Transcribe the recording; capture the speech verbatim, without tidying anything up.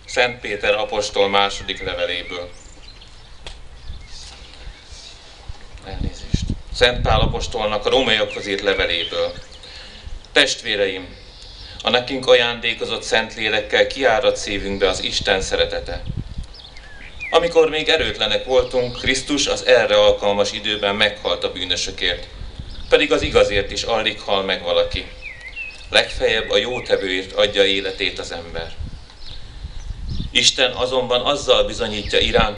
Szent Péter apostol második leveléből. Elnézést. Szent Pál apostolnak a rómaiakhoz írt leveléből. Testvéreim, a nekünk ajándékozott Szentlélekkel kiárad szívünkbe az Isten szeretete. Amikor még erőtlenek voltunk, Krisztus az erre alkalmas időben meghalt a bűnösökért, pedig az igazért is alig hal meg valaki. Legfeljebb a jótevőért adja életét az ember. Isten azonban azzal bizonyítja iránt